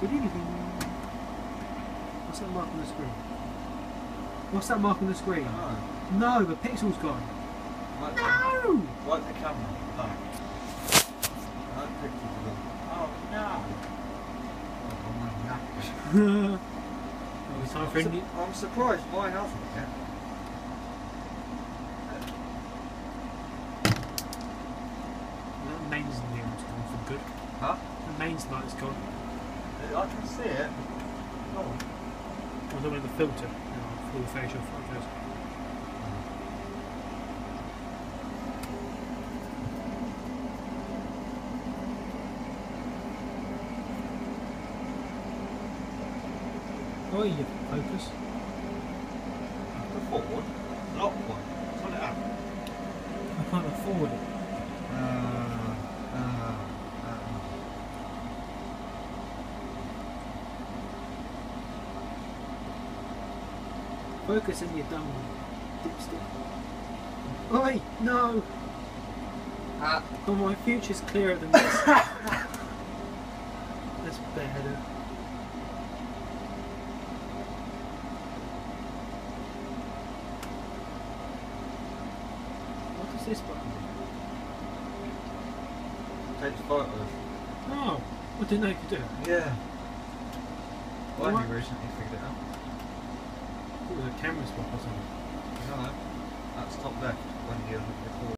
What's that mark on the screen? What's that mark on the screen? Oh. No, the pixel's gone. Like No! Like the camera. No. That picture's gone. Oh no! Oh, my It's time for India. I'm surprised my house was there. That mains neon's gone for good. Huh? The mains light's gone. I can see it. Oh. I don't want the filter. No, full facial photos. Oh, you focus. The Ford? Lock one. Turn it up. I can't afford it. Focus in your dumb dipstick. Oi, no! Oh, my future's clearer than this. That's better. What does this button do? Takes photos. Oh, I didn't know you could do it. Yeah. Well, What? you recently figured it out. It was a camera swap or something. No, that's top left when you record.